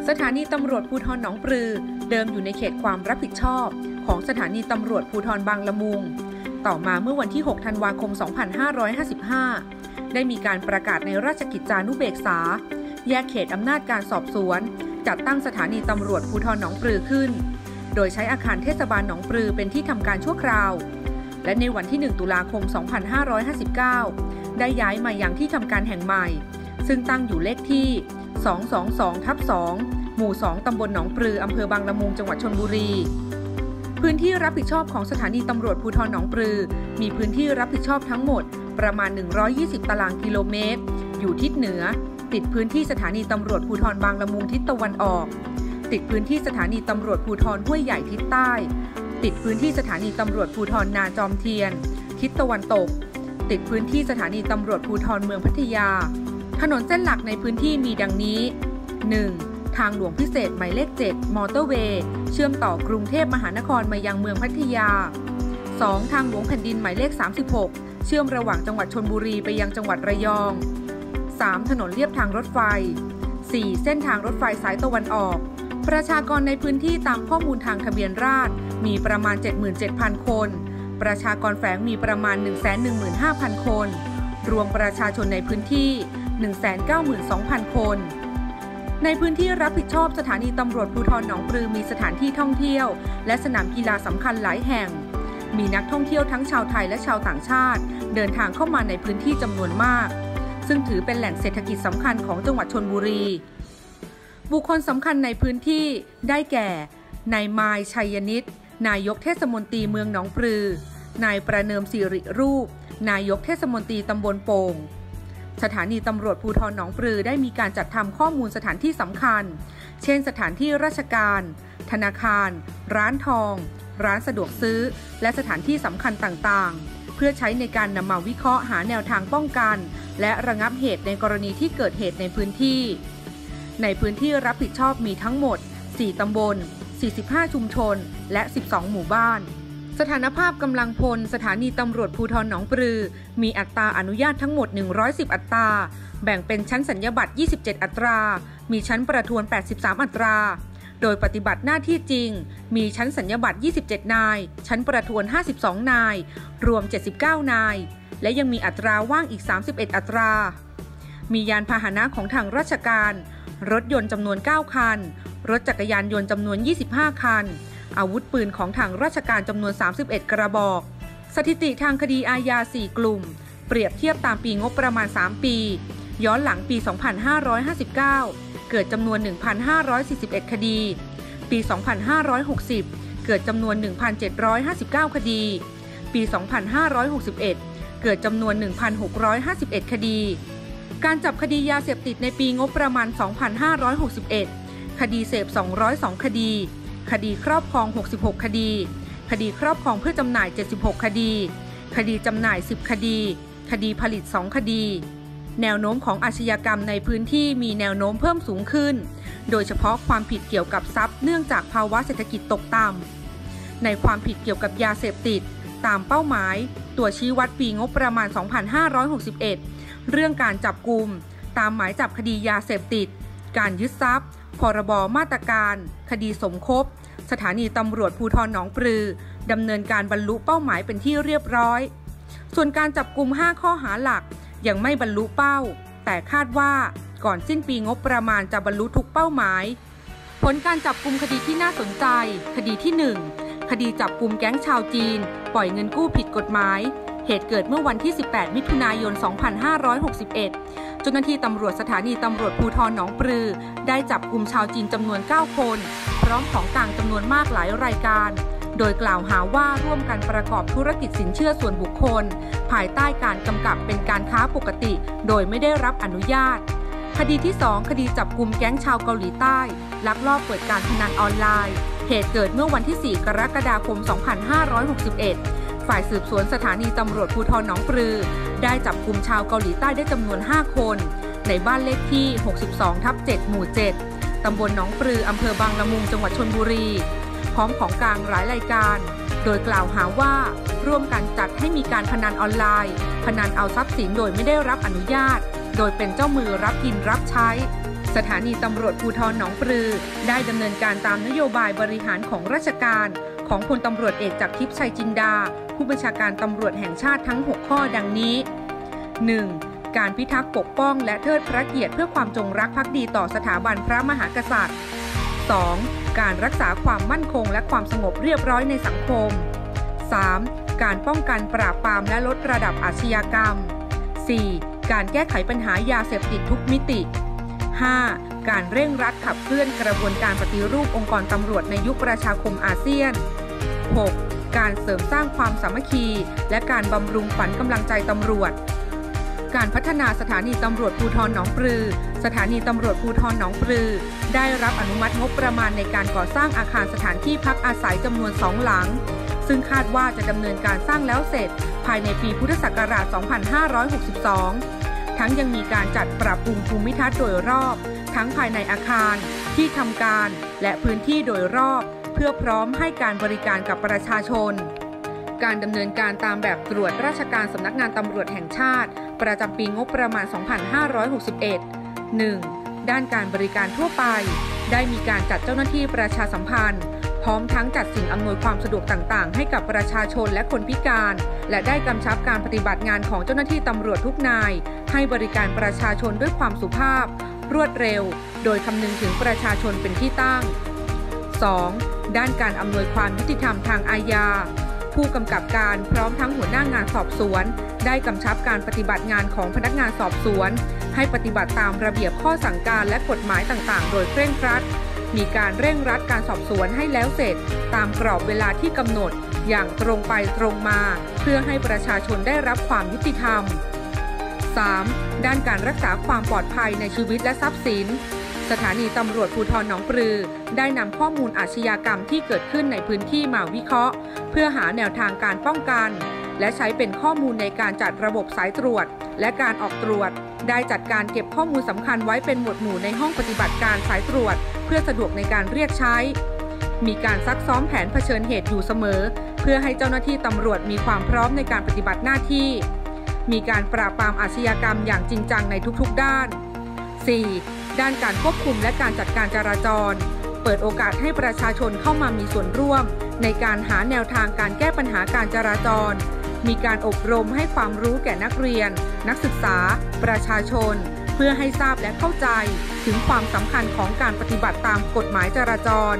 สถานีตำรวจภูธรหนองปลือเดิมอยู่ในเขตความรับผิดชอบของสถานีตำรวจภูธรบางละมุงต่อมาเมื่อวันที่ 6 ธันวาคม 2555 ได้มีการประกาศในราชกิจจานุเบกษาแยกเขตอำนาจการสอบสวนจัดตั้งสถานีตำรวจภูธรหนองปลือขึ้นโดยใช้อาคารเทศบาลหนองปลือเป็นที่ทำการชั่วคราวและในวันที่ 1 ตุลาคม 2559 ได้ย้ายมายังที่ทำการแห่งใหม่ซึ่งตั้งอยู่เลขที่ 222/2 หมู่ 2 ตำบลหนองปลืออำเภอบางละมุงจังหวัดชลบุรีพื้นที่รับผิดชอบของสถานีตำรวจภูธรหนองปลือมีพื้นที่รับผิดชอบทั้งหมดประมาณ 120 ตารางกิโลเมตรอยู่ทิศเหนือติดพื้นที่สถานีตำรวจภูธรบางละมุงทิศตะวันออกติดพื้นที่สถานีตำรวจภูธรห้วยใหญ่ทิศใต้ติดพื้นที่สถานีตำรวจภูธรนาจอมเทียนทิศตะวันตกติดพื้นที่สถานีตำรวจภูธรเมืองพัทยาถนนเส้นหลักในพื้นที่มีดังนี้ 1. ทางหลวงพิเศษหมายเลข 7 มอเตอร์เวย์เชื่อมต่อกรุงเทพมหานครมายังเมืองพัทยา 2. ทางหลวงแผ่นดินหมายเลข 36 เชื่อมระหว่างจังหวัดชลบุรีไปยังจังหวัดระยอง 3. ถนนเลียบทางรถไฟ 4. เส้นทางรถไฟสายตะวันออกประชากรในพื้นที่ตามข้อมูลทางทะเบียนราษฎร์มีประมาณ 77,000 คนประชากรแฝงมีประมาณ 115,000 คนรวมประชาชนในพื้นที่ 192,000 คนในพื้นที่รับผิดชอบสถานีตำรวจภูธรหนองปลือมีสถานที่ท่องเที่ยวและสนามกีฬาสำคัญหลายแห่งมีนักท่องเที่ยวทั้งชาวไทยและชาวต่างชาติเดินทางเข้ามาในพื้นที่จำนวนมากซึ่งถือเป็นแหล่งเศรษฐกิจสำคัญของจังหวัดชลบุรีบุคคลสำคัญในพื้นที่ได้แก่นายมายชัยนิตนายกเทศมนตรีเมืองหนองปลือนายประเนิมสิริรูปนายกเทศมนตรีตำบลโป่งสถานีตำรวจภูธรหนองปลือได้มีการจัดทำข้อมูลสถานที่สำคัญเช่นสถานที่ราชการธนาคารร้านทองร้านสะดวกซื้อและสถานที่สำคัญต่างๆเพื่อใช้ในการนำมาวิเคราะห์หาแนวทางป้องกันและระงับเหตุในกรณีที่เกิดเหตุในพื้นที่ในพื้นที่รับผิดชอบมีทั้งหมด4ตำบล45ชุมชนและ12หมู่บ้านสถานภาพกำลังพลสถานีตำรวจภูธรหนองปลือมีอัตราอนุญาตทั้งหมด110อัตราแบ่งเป็นชั้นสัญญาบัตร27อัตรามีชั้นประทวน83อัตราโดยปฏิบัติหน้าที่จริงมีชั้นสัญญาบัตร27นายชั้นประทวน52นายรวม79นายและยังมีอัตราว่างอีก31อัตรามียานพาหนะของทางราชการรถยนต์จำนวน9คันรถจักรยานยนต์จำนวน25คันอาวุธปืนของทางราชการจำนวน31กระบอกสถิติทางคดีอาญา4กลุ่มเปรียบเทียบตามปีงบประมาณ3ปีย้อนหลังปี2559เกิดจำนวน 1,541 คดีปี2560เกิดจำนวน 1,759 คดีปี2561เกิดจำนวน 1,651 คดีการจับคดียาเสพติดในปีงบประมาณ2561คดีเสพ202คดีคดีครอบครอง66คดีคดีครอบครองเพื่อจำหน่าย76คดีคดีจำหน่าย10คดีคดีผลิต2คดีแนวโน้มของอาชญากรรมในพื้นที่มีแนวโน้มเพิ่มสูงขึ้นโดยเฉพาะความผิดเกี่ยวกับทรัพย์เนื่องจากภาวะเศรษฐกิจตกต่ำในความผิดเกี่ยวกับยาเสพติดตามเป้าหมายตัวชี้วัดปีงบประมาณ2561เรื่องการจับกุมตามหมายจับคดียาเสพติดการยึดทรัพย์พรบมาตรการคดีสมคบสถานีตำรวจภูธรหนองปลือดำเนินการบรรลุเป้าหมายเป็นที่เรียบร้อยส่วนการจับกุม5ข้อหาหลักยังไม่บรรลุเป้าแต่คาดว่าก่อนสิ้นปีงบประมาณจะบรรลุทุกเป้าหมายผลการจับกุมคดีที่น่าสนใจคดีที่1คดีจับกุมแก๊งชาวจีนปล่อยเงินกู้ผิดกฎหมายเหตุเกิดเมื่อวันที่18มิถุนายน2561เจ้าหน้าที่ตำรวจสถานีตำรวจภูธรหนองปลือได้จับกุมชาวจีนจำนวน9คนพร้อมของกลางจำนวนมากหลายรายการโดยกล่าวหาว่าร่วมกันประกอบธุรกิจสินเชื่อส่วนบุคคลภายใต้การกำกับเป็นการค้าปกติโดยไม่ได้รับอนุญาตคดีที่2คดีจับกุมแก๊งชาวเกาหลีใต้ลักลอบเปิดการพนันออนไลน์เหตุเกิดเมื่อวันที่4กรกฎาคม2561ฝ่ายสืบสวนสถานีตำรวจภูธรหนองปลือได้จับกุมชาวเกาหลีใต้ได้จำนวน5คนในบ้านเลขที่62/7หมู่7ตำบลหนองปลืออำเภอบางละมุงจังหวัดชลบุรีพร้อมของกลางหลายรายการโดยกล่าวหาว่าร่วมกันจัดให้มีการพนันออนไลน์พนันเอาทรัพย์สินโดยไม่ได้รับอนุญาตโดยเป็นเจ้ามือรับกินรับใช้สถานีตำรวจภูธรหนองปลือได้ดำเนินการตามนโยบายบริหารของราชการของพลตำรวจเอกจากทิพย์ชัยจินดาผู้บัญชาการตำรวจแห่งชาติทั้ง6ข้อดังนี้ 1. การพิทักษ์ปกป้องและเทิดพระเกียรติเพื่อความจงรักภักดีต่อสถาบันพระมหากษัตริย์ 2. การรักษาความมั่นคงและความสงบเรียบร้อยในสังคม 3. การป้องกันปราบปรามและลดระดับอาชญากรรม 4. การแก้ไขปัญหายาเสพติดทุกมิติ 5. การเร่งรัดขับเคลื่อนกระบวนการปฏิรูปองค์กรตำรวจในยุคประชาคมอาเซียน 6. การเสริมสร้างความสามัคคีและการบำรุงขวัญกำลังใจตำรวจการพัฒนาสถานีตำรวจภูธรหนองปลือสถานีตำรวจภูธรหนองปลือได้รับอนุมัติงบประมาณในการก่อสร้างอาคารสถานที่พักอาศัยจำนวน2หลังซึ่งคาดว่าจะดำเนินการสร้างแล้วเสร็จภายในปีพุทธศักราช 2562 ทั้งยังมีการจัดปรับปรุงภูมิทัศน์โดยรอบทั้งภายในอาคารที่ทำการและพื้นที่โดยรอบเพื่อพร้อมให้การบริการกับประชาชนการดำเนินการตามแบบตรวจราชการสำนักงานตำรวจแห่งชาติประจำปีงบประมาณ 2561 1. ด้านการบริการทั่วไปได้มีการจัดเจ้าหน้าที่ประชาสัมพันธ์พร้อมทั้งจัดสิ่งอำนวยความสะดวกต่างๆให้กับประชาชนและคนพิการและได้กำชับการปฏิบัติงานของเจ้าหน้าที่ตำรวจทุกนายให้บริการประชาชนด้วยความสุภาพรวดเร็วโดยคำนึงถึงประชาชนเป็นที่ตั้ง 2. ด้านการอำนวยความยุติธรรมทางอาญาผู้กำกับการพร้อมทั้งหัวหน้างานสอบสวนได้กำชับการปฏิบัติงานของพนักงานสอบสวนให้ปฏิบัติตามระเบียบข้อสั่งการและกฎหมายต่างๆโดยเคร่งครัดมีการเร่งรัดการสอบสวนให้แล้วเสร็จตามกรอบเวลาที่กำหนดอย่างตรงไปตรงมาเพื่อให้ประชาชนได้รับความยุติธรรม 3. ด้านการรักษาความปลอดภัยในชีวิตและทรัพย์สินสถานีตำรวจภูธรหนองปลือได้นำข้อมูลอาชญากรรมที่เกิดขึ้นในพื้นที่มาวิเคราะห์เพื่อหาแนวทางการป้องกันและใช้เป็นข้อมูลในการจัดระบบสายตรวจและการออกตรวจได้จัดการเก็บข้อมูลสำคัญไว้เป็นหมวดหมู่ในห้องปฏิบัติการสายตรวจเพื่อสะดวกในการเรียกใช้มีการซักซ้อมแผนเผชิญเหตุอยู่เสมอเพื่อให้เจ้าหน้าที่ตำรวจมีความพร้อมในการปฏิบัติหน้าที่มีการปราบปรามอาชญากรรมอย่างจริงจังในทุกๆด้าน 4. ด้านการควบคุมและการจัดการจราจรเปิดโอกาสให้ประชาชนเข้ามามีส่วนร่วมในการหาแนวทางการแก้ปัญหาการจราจรมีการอบรมให้ความรู้แก่นักเรียนนักศึกษาประชาชนเพื่อให้ทราบและเข้าใจถึงความสำคัญของการปฏิบัติตามกฎหมายจราจร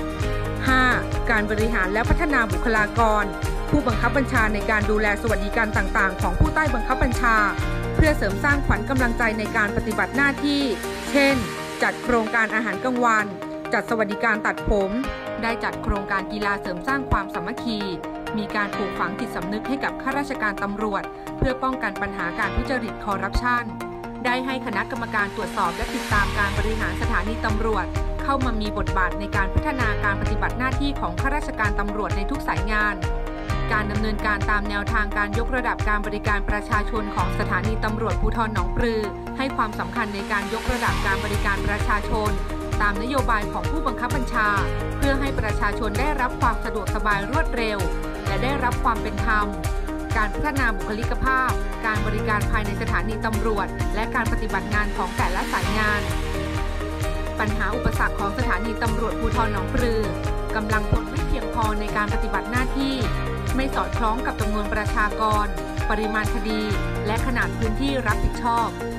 5. การบริหารและพัฒนาบุคลากรผู้บังคับบัญชาในการดูแลสวัสดิการต่างๆของผู้ใต้บังคับบัญชาเพื่อเสริมสร้างขวัญกำลังใจในการปฏิบัติหน้าที่เช่นจัดโครงการอาหารกลางวันจัดสวัสดิการตัดผมได้จัดโครงการกีฬาเสริมสร้างความสามัคคีมีการปลูกฝังจิตสำนึกให้กับข้าราชการตำรวจเพื่อป้องกันปัญหาการทุจริตคอร์รัปชันได้ให้คณะกรรมการตรวจสอบและติดตามการบริหารสถานีตำรวจเข้ามามีบทบาทในการพัฒนาการปฏิบัติหน้าที่ของข้าราชการตำรวจในทุกสายงานการดำเนินการตามแนวทางการยกระดับการบริการประชาชนของสถานีตำรวจภูธรหนองปลือให้ความสำคัญในการยกระดับการบริการประชาชนตามนโยบายของผู้บังคับบัญชาเพื่อให้ประชาชนได้รับความสะดวกสบายรวดเร็วและได้รับความเป็นธรรมการพัฒนาบุคลิกภาพการบริการภายในสถานีตำรวจและการปฏิบัติงานของแต่ละสายงานปัญหาอุปสรรคของสถานีตำรวจภูธรหนองปลือกำลังพลไม่เพียงพอในการปฏิบัติหน้าที่ไม่สอดคล้องกับจำนวนประชากรปริมาณคดีและขนาดพื้นที่รับผิดชอบ